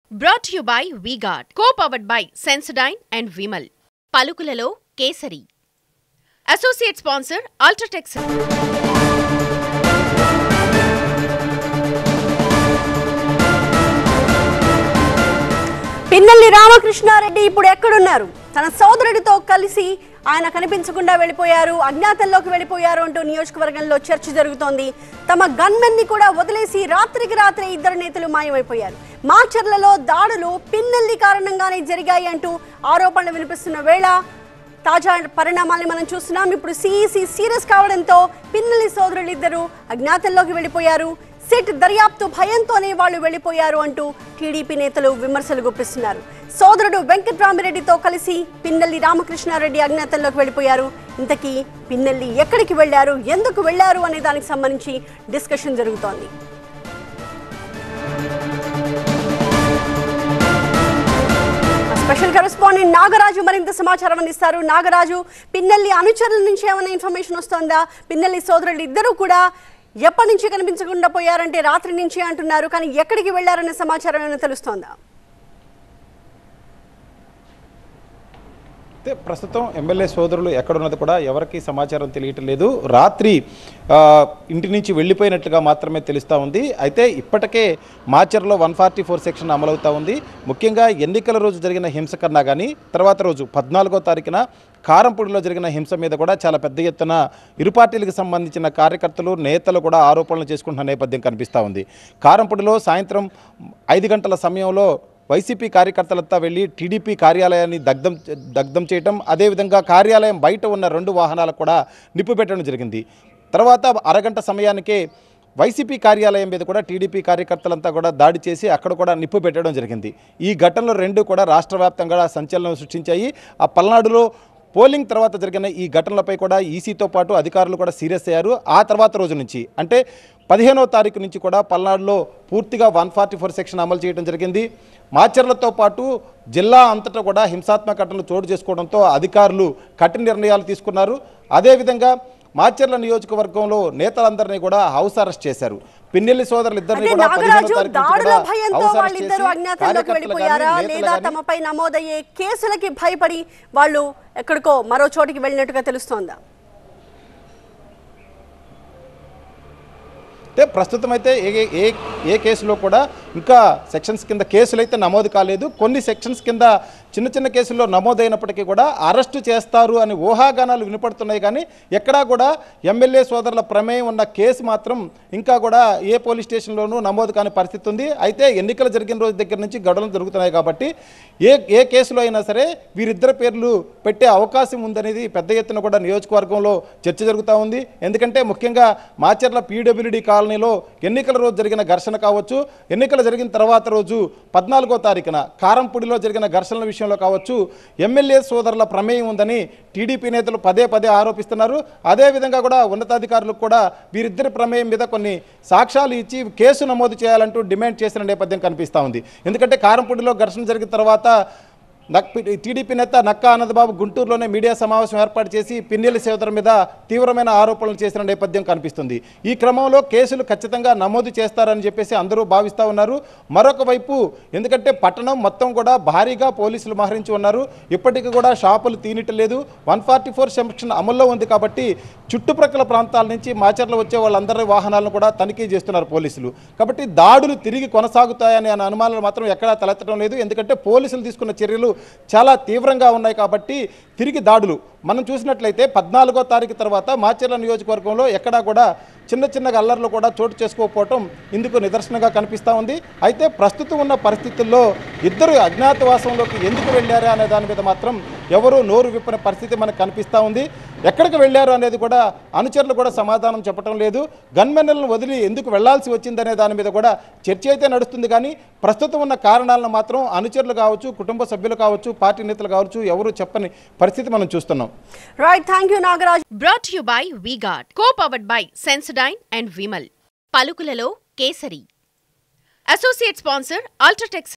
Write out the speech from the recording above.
Brought to you by V-Guard, co-powered by Sensodyne and Vimal. పలుకులలో kesari. Associate sponsor Ultratech. Pinnelli Ramakrishna Reddy ఇప్పుడు ఎక్కడున్నారు? తన సోదరుడితో కలిసి ఆయన కనిపించకుండా వెళ్ళిపోయారు, అజ్ఞాతంలోకి వెళ్ళిపోయారు అంటూ నియోజకవర్గంలో చర్చ జరుగుతోంది. తమ గన్మెన్ ని కూడా వదిలేసి రాత్రికి రాత్రే ఇద్దరు నేతలు మాయమైపోయారు. మాచర్లలో దాడులు పిన్నెల్లి కారణంగానే జరిగాయి అంటూ ఆరోపణలు వినిపిస్తున్న వేళ తాజా పరిణామాల్ని మనం చూస్తున్నాం. ఇప్పుడు సిఈసి సీరియస్ కావడంతో పిన్నెల్లి సోదరులు ఇద్దరు అజ్ఞాతంలోకి వెళ్ళిపోయారు. సిట్ దర్యాప్తు భయంతోనే వాళ్ళు వెళ్ళిపోయారు అంటూ టీడీపీ నేతలు విమర్శలు గుప్పిస్తున్నారు. సోదరుడు వెంకట్రామిరెడ్డితో కలిసి పిన్నెల్లి రామకృష్ణారెడ్డి అజ్ఞాతంలోకి వెళ్ళిపోయారు. ఇంతకీ పిన్నెల్లి ఎక్కడికి వెళ్లారు, ఎందుకు వెళ్లారు అనే దానికి సంబంధించి డిస్కషన్ జరుగుతోంది. స్పెషల్ కరెస్పాండెంట్ నాగరాజు మరింత సమాచారం అందిస్తారు. నాగరాజు, పిన్నెల్లి అనుచరుల నుంచి ఏమైనా ఇన్ఫర్మేషన్ వస్తోందా? పిన్నెల్లి సోదరులు ఇద్దరు కూడా ఎప్పటి నుంచి కనిపించకుండా పోయారంటే రాత్రి నుంచి అంటున్నారు, కానీ ఎక్కడికి వెళ్లారనే సమాచారం ఏమైనా తెలుస్తోందా? అయితే ప్రస్తుతం ఎమ్మెల్యే సోదరులు ఎక్కడున్నది కూడా ఎవరికి సమాచారం తెలియటం లేదు. రాత్రి ఇంటి నుంచి వెళ్ళిపోయినట్లుగా మాత్రమే తెలుస్తూ ఉంది. అయితే ఇప్పటికే మాచర్లో 144 సెక్షన్ అమలవుతూ ఉంది. ముఖ్యంగా ఎన్నికల రోజు జరిగిన హింస కన్నా కానీ తర్వాత రోజు 14వ తారీఖున కారంపూడిలో జరిగిన హింస మీద కూడా చాలా పెద్ద ఎత్తున ఇరు పార్టీలకు సంబంధించిన కార్యకర్తలు నేతలు కూడా ఆరోపణలు చేసుకుంటున్న నేపథ్యం కనిపిస్తూ ఉంది. కారంపూడిలో సాయంత్రం 5 గంటల సమయంలో వైసీపీ కార్యకర్తలంతా వెళ్ళి టీడీపీ కార్యాలయాన్ని దగ్ధం చేయటం, అదేవిధంగా కార్యాలయం బయట ఉన్న 2 వాహనాలకు కూడా నిప్పు పెట్టడం జరిగింది. తర్వాత అరగంట సమయానికే వైసీపీ కార్యాలయం మీద కూడా టీడీపీ కార్యకర్తలంతా కూడా దాడి చేసి అక్కడ కూడా నిప్పు పెట్టడం జరిగింది. ఈ ఘటనలు 2 కూడా రాష్ట్ర వ్యాప్తంగా సంచలనం సృష్టించాయి. ఆ పల్నాడులో పోలింగ్ తర్వాత జరిగిన ఈ ఘటనలపై కూడా ఈసీతో పాటు అధికారులు కూడా సీరియస్ అయ్యారు. ఆ తర్వాత రోజు నుంచి అంటే 15వ తారీఖు నుంచి కూడా పల్నాడులో పూర్తిగా 144 సెక్షన్ అమలు చేయడం జరిగింది. మాచర్లతో పాటు జిల్లా అంతటా కూడా హింసాత్మక ఘటనలు చోటు చేసుకోవడంతో అధికారులు కఠిన నిర్ణయాలు తీసుకున్నారు. అదేవిధంగా మాచర్ల నియోజకవర్గంలో నేతలందరినీ కూడా హౌస్ అరెస్ట్ చేశారు. పిన్నెల్లి సోదరులు ఇద్దరిని కూడా 15వ లేదా తమపై నమోదయ్యే కేసులకి భయపడి వాళ్ళు ఎక్కడికో మరో చోటికి వెళ్ళినట్టుగా తెలుస్తోందా? అంటే ప్రస్తుతం అయితే ఏ కేసులో కూడా ఇంకా సెక్షన్స్ కింద కేసులు అయితే నమోదు కాలేదు. కొన్ని సెక్షన్స్ కింద చిన్న కేసుల్లో నమోదైనప్పటికీ కూడా అరెస్టు చేస్తారు అని ఊహాగానాలు వినపడుతున్నాయి. కానీ ఎక్కడా కూడా ఎమ్మెల్యే సోదరుల ప్రమేయం ఉన్న కేసు మాత్రం ఇంకా కూడా ఏ పోలీస్ స్టేషన్లోనూ నమోదు కాని పరిస్థితి ఉంది. అయితే ఎన్నికలు జరిగిన రోజు దగ్గర నుంచి గడువులు జరుగుతున్నాయి కాబట్టి ఏ కేసులో అయినా సరే వీరిద్దరి పేర్లు పెట్టే అవకాశం ఉందనేది పెద్ద ఎత్తున కూడా నియోజకవర్గంలో చర్చ జరుగుతూ ఉంది. ఎందుకంటే ముఖ్యంగా మాచర్ల పీడబ్ల్యూడీ కాలనీలో ఎన్నికల రోజు జరిగిన ఘర్షణ కావచ్చు, ఎన్నికలు జరిగిన తర్వాత రోజు 14వ తారీఖున కారంపూడిలో జరిగిన ఘర్షణల విషయంలో కావచ్చు ఎమ్మెల్యే సోదరుల ప్రమేయం ఉందని టీడీపీ నేతలు పదే ఆరోపిస్తున్నారు. అదేవిధంగా కూడా ఉన్నతాధికారులకు కూడా వీరిద్దరి ప్రమేయం మీద కొన్ని సాక్ష్యాలు ఇచ్చి కేసు నమోదు చేయాలంటూ డిమాండ్ చేసిన నేపథ్యం కనిపిస్తూ ఉంది. ఎందుకంటే కారంపూడిలో ఘర్షణ జరిగిన తర్వాత టీడీపీ నేత నక్కా ఆనందబాబు గుంటూరులోనే మీడియా సమావేశం ఏర్పాటు చేసి పిన్నెల్లి సోదరుల మీద తీవ్రమైన ఆరోపణలు చేసిన నేపథ్యం కనిపిస్తుంది. ఈ క్రమంలో కేసులు ఖచ్చితంగా నమోదు చేస్తారని చెప్పేసి అందరూ భావిస్తూ ఉన్నారు. మరొక వైపు ఎందుకంటే పట్టణం మొత్తం కూడా భారీగా పోలీసులు మోహరించి ఉన్నారు. ఇప్పటికీ కూడా షాపులు తీనిటలేదు. 144 సెక్షన్ అమల్లో ఉంది కాబట్టి చుట్టుప్రక్కల ప్రాంతాల నుంచి మాచర్లు వచ్చే వాళ్ళందరి వాహనాలను కూడా తనిఖీ చేస్తున్నారు పోలీసులు. కాబట్టి దాడులు తిరిగి కొనసాగుతాయనే అనుమానాలు మాత్రం ఎక్కడా తలెత్తడం లేదు. ఎందుకంటే పోలీసులు తీసుకున్న చర్యలు చాలా తీవ్రంగా ఉన్నాయి కాబట్టి తిరిగి దాడులు మనం చూసినట్లయితే 14వ తారీఖు తర్వాత మాచర్ల నియోజకవర్గంలో ఎక్కడా కూడా చిన్న అల్లర్లు కూడా చోటు చేసుకోకపోవటం ఇందుకు నిదర్శనంగా కనిపిస్తూ ఉంది. అయితే ప్రస్తుతం ఉన్న పరిస్థితుల్లో ఇద్దరు అజ్ఞాతవాసంలోకి ఎందుకు వెళ్ళారా అనే దాని మీద మాత్రం ఎవరూ నోరు విప్పని పరిస్థితి మనకు కనిపిస్తూ ఉంది. ఎక్కడికి వెళ్ళారు అనేది కూడా అనుచరులు కూడా సమాధానం చెప్పడం లేదు. గన్మెన్లను వదిలి ఎందుకు వెళ్లాల్సి వచ్చిందనే దాని మీద కూడా చర్చ అయితే నడుస్తుంది. కానీ ప్రస్తుతం ఉన్న కారణాలను మాత్రం అనుచరులు కావచ్చు, కుటుంబ సభ్యులు కావచ్చు, పార్టీ నేతలు కావచ్చు ఎవరు చెప్పని పరిస్థితి మనం చూస్తున్నాం. Right, thank you Nagaraj. Brought to you by V-Guard, co-powered by Sensodyne and Vimal. పలుకులలో kesari. Associate sponsor Ultratech.